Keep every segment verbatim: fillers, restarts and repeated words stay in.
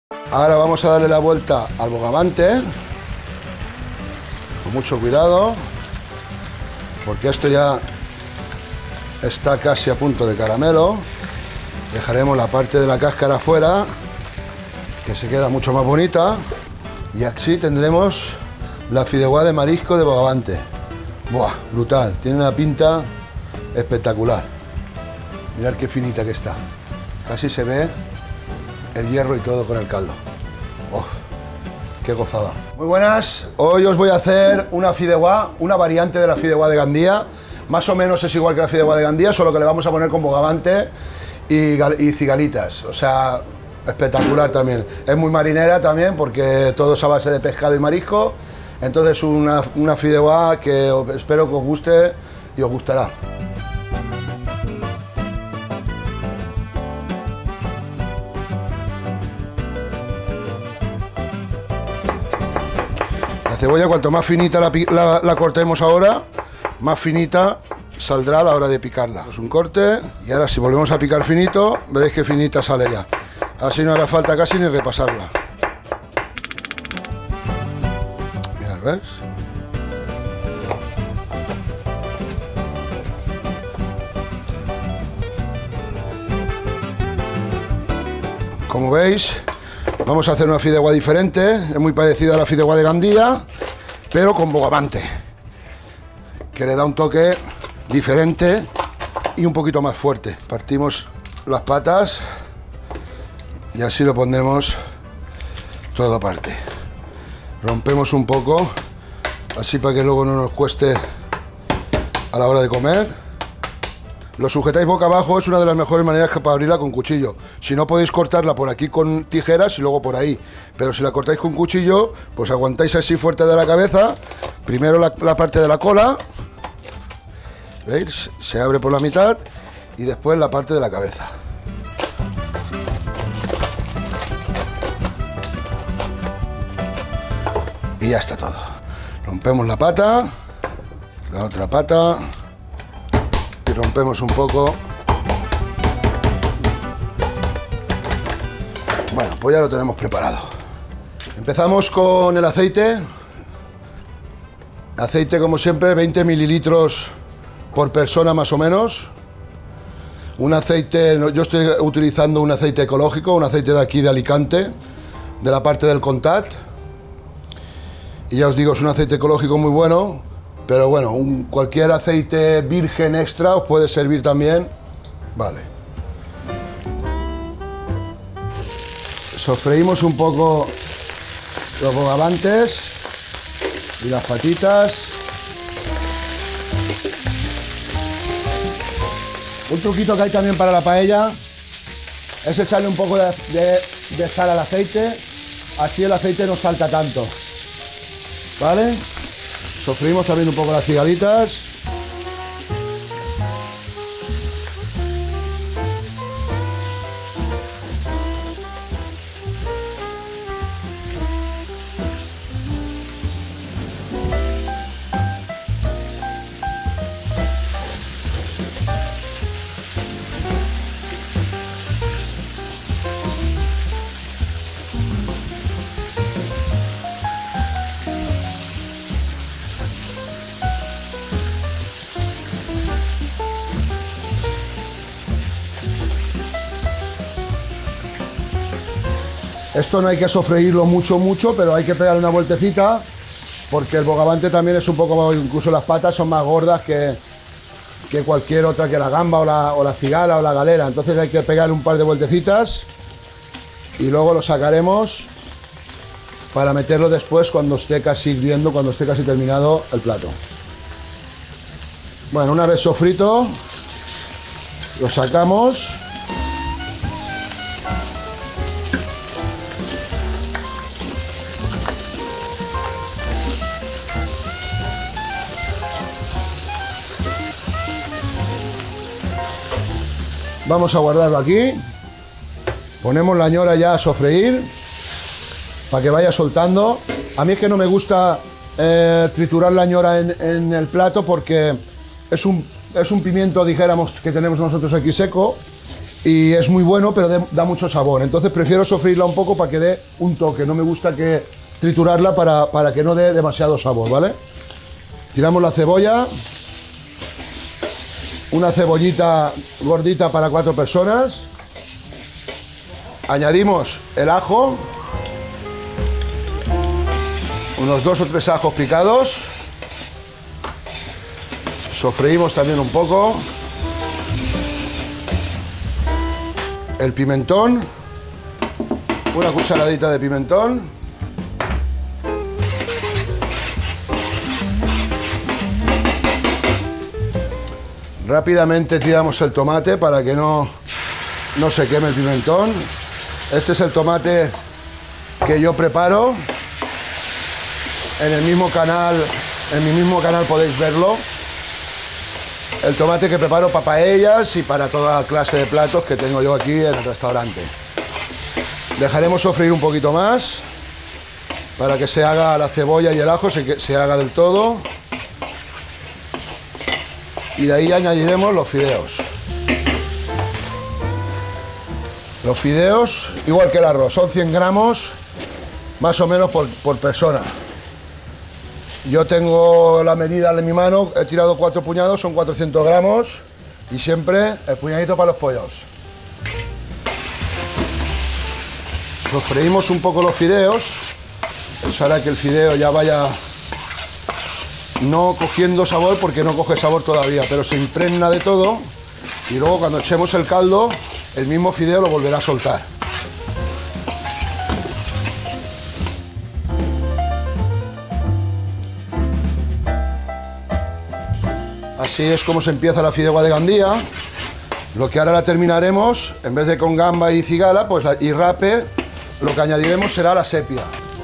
Ahora vamos a darle la vuelta al bogavante, con mucho cuidado, porque esto ya está casi a punto de caramelo. Dejaremos la parte de la cáscara afuera, que se queda mucho más bonita, y así tendremos la fideuá de marisco de bogavante. ¡Buah! Brutal, tiene una pinta espectacular. Mirad qué finita que está, casi se ve el hierro y todo con el caldo. ¡Oh! ¡Qué gozada! Muy buenas, hoy os voy a hacer una fideuá, una variante de la fideuá de Gandía. Más o menos es igual que la fideuá de Gandía, solo que le vamos a poner con bogavante y, y cigalitas. O sea, espectacular también. Es muy marinera también porque todo es a base de pescado y marisco. Entonces una, una fideuá que espero que os guste y os gustará. La cebolla, cuanto más finita la, la, la cortemos ahora, más finita saldrá a la hora de picarla. Es un corte y ahora si volvemos a picar finito, veréis que finita sale ya. Así no hará falta casi ni repasarla. Mirad, ¿ves? Como veis, vamos a hacer una fideuá diferente, es muy parecida a la fideuá de Gandía, pero con bogavante, que le da un toque diferente y un poquito más fuerte. Partimos las patas y así lo pondremos todo aparte. Rompemos un poco, así para que luego no nos cueste a la hora de comer. Lo sujetáis boca abajo, es una de las mejores maneras que para abrirla con cuchillo. Si no, podéis cortarla por aquí con tijeras y luego por ahí. Pero si la cortáis con cuchillo, pues aguantáis así fuerte de la cabeza. Primero la, la parte de la cola, ¿veis? Se abre por la mitad y después la parte de la cabeza. Y ya está todo. Rompemos la pata, la otra pata. Y rompemos un poco. Bueno, pues ya lo tenemos preparado. Empezamos con el aceite. Aceite, como siempre, veinte mililitros por persona más o menos. Un aceite, yo estoy utilizando un aceite ecológico, un aceite de aquí de Alicante, de la parte del Contat. Y ya os digo, es un aceite ecológico muy bueno. Pero bueno, un, cualquier aceite virgen extra os puede servir también. Vale. Sofreímos un poco los bogavantes y las patitas. Un truquito que hay también para la paella es echarle un poco de, de, de sal al aceite. Así el aceite no salta tanto. ¿Vale? Sofreímos también un poco las cigalitas. Esto no hay que sofreírlo mucho, mucho, pero hay que pegarle una vueltecita porque el bogavante también es un poco, incluso las patas son más gordas que, que cualquier otra, que la gamba o la, o la cigala o la galera. Entonces hay que pegarle un par de vueltecitas y luego lo sacaremos para meterlo después cuando esté casi hirviendo, cuando esté casi terminado el plato. Bueno, una vez sofrito, lo sacamos. Vamos a guardarlo aquí. Ponemos la ñora ya a sofreír para que vaya soltando. A mí es que no me gusta eh, triturar la ñora en, en el plato porque es un, es un pimiento, dijéramos, que tenemos nosotros aquí seco y es muy bueno, pero de, da mucho sabor. Entonces prefiero sofreírla un poco para que dé un toque. No me gusta que triturarla para, para que no dé demasiado sabor, ¿vale? Tiramos la cebolla. Una cebollita gordita para cuatro personas. Añadimos el ajo. Unos dos o tres ajos picados. Sofreímos también un poco. El pimentón. Una cucharadita de pimentón. Rápidamente tiramos el tomate para que no, no se queme el pimentón. Este es el tomate que yo preparo. En el mismo canal, en mi mismo canal podéis verlo. El tomate que preparo para paellas y para toda clase de platos que tengo yo aquí en el restaurante. Dejaremos sofreír un poquito más para que se haga la cebolla y el ajo, se, se haga del todo. Y de ahí añadiremos los fideos. Los fideos, igual que el arroz, son cien gramos más o menos por, por persona. Yo tengo la medida en mi mano, he tirado cuatro puñados, son cuatrocientos gramos. Y siempre el puñadito para los pollos. Sofreímos un poco los fideos. Eso hará que el fideo ya vaya no cogiendo sabor, porque no coge sabor todavía, pero se impregna de todo. Y luego cuando echemos el caldo, el mismo fideo lo volverá a soltar. Así es como se empieza la fideuá de Gandía. Lo que ahora la terminaremos, en vez de con gamba y cigala, pues la, y rape, lo que añadiremos será la sepia.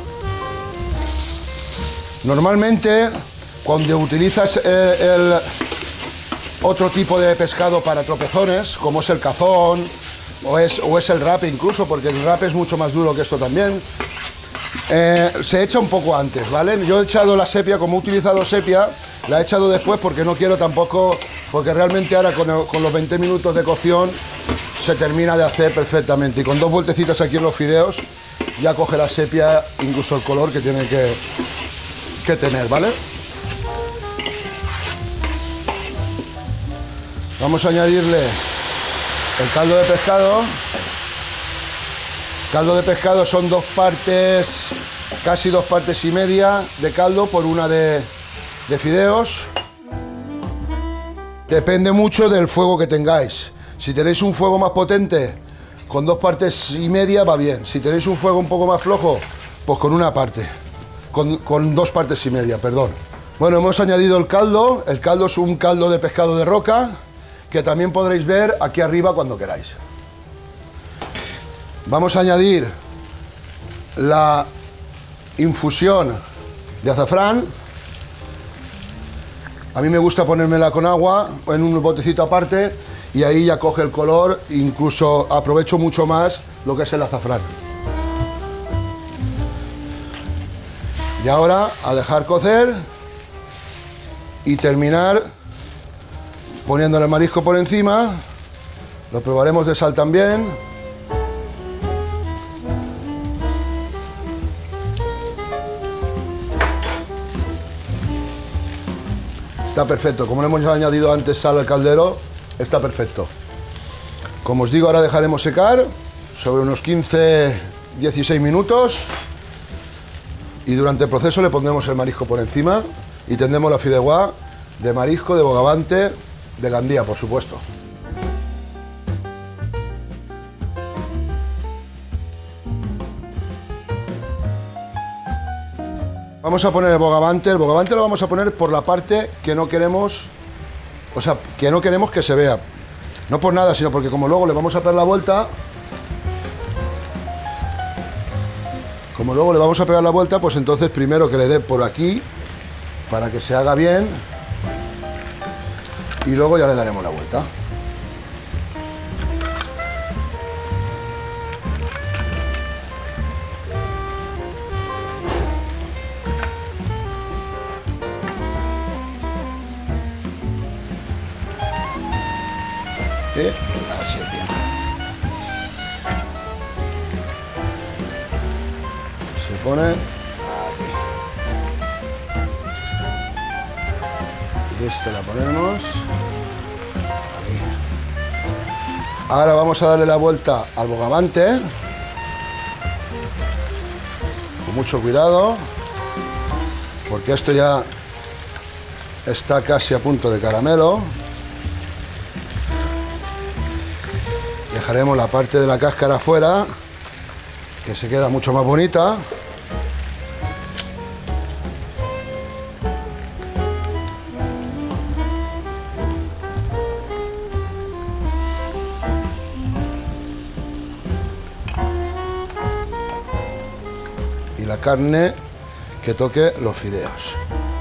Normalmente, cuando utilizas el, el otro tipo de pescado para tropezones, como es el cazón, o es, o es el rape incluso, porque el rape es mucho más duro que esto también, eh, se echa un poco antes, ¿vale? Yo he echado la sepia, como he utilizado sepia, la he echado después porque no quiero tampoco, porque realmente ahora con, el, con los veinte minutos de cocción se termina de hacer perfectamente, y con dos vueltecitas aquí en los fideos ya coge la sepia incluso el color que tiene que, que tener, ¿vale? Vamos a añadirle el caldo de pescado. Caldo de pescado son dos partes, casi dos partes y media de caldo por una de, de fideos. Depende mucho del fuego que tengáis. Si tenéis un fuego más potente, con dos partes y media va bien. Si tenéis un fuego un poco más flojo, pues con una parte, con, con dos partes y media, perdón. Bueno, hemos añadido el caldo. El caldo es un caldo de pescado de roca, que también podréis ver aquí arriba cuando queráis. Vamos a añadir la infusión de azafrán. A mí me gusta ponérmela con agua en un botecito aparte, y ahí ya coge el color, incluso aprovecho mucho más lo que es el azafrán. Y ahora a dejar cocer y terminar poniéndole el marisco por encima. Lo probaremos de sal también. Está perfecto, como le hemos añadido antes sal al caldero, está perfecto. Como os digo, ahora dejaremos secar sobre unos quince a dieciséis minutos, y durante el proceso le pondremos el marisco por encima y tendremos la fideuá de marisco de bogavante de Gandía, por supuesto. Vamos a poner el bogavante. El bogavante lo vamos a poner por la parte que no queremos, o sea, que no queremos que se vea. No por nada, sino porque como luego le vamos a pegar la vuelta, como luego le vamos a pegar la vuelta, pues entonces primero que le dé por aquí, para que se haga bien, y luego ya le daremos la vuelta. ¿Eh? Así, tío. pone aquí. Y este la ponemos aquí. Ahora vamos a darle la vuelta al bogavante. Con mucho cuidado, porque esto ya está casi a punto de caramelo. Dejaremos la parte de la cáscara afuera, que se queda mucho más bonita. Y la carne que toque los fideos.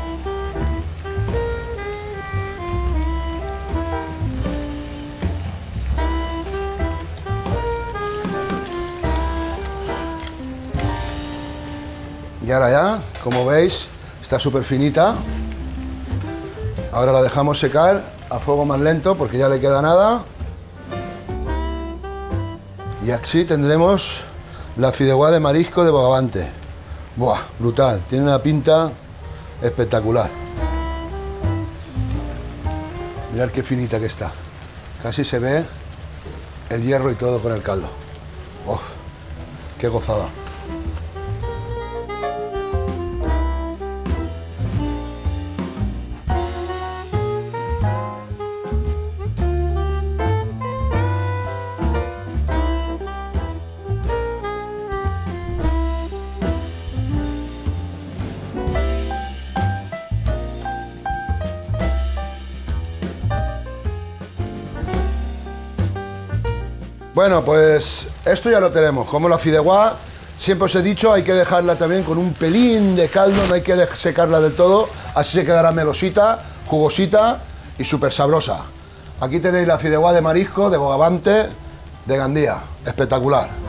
Y ahora ya, como veis, está súper finita. Ahora la dejamos secar a fuego más lento porque ya le queda nada. Y así tendremos la fideuá de marisco de bogavante. ¡Buah! Brutal, tiene una pinta espectacular. Mirad qué finita que está. Casi se ve el hierro y todo con el caldo. ¡Oh! ¡Qué gozada! Bueno, pues esto ya lo tenemos. Como la fideuá, siempre os he dicho, hay que dejarla también con un pelín de caldo, no hay que secarla del todo, así se quedará melosita, jugosita y súper sabrosa. Aquí tenéis la fideuá de marisco, de bogavante, de Gandía. Espectacular.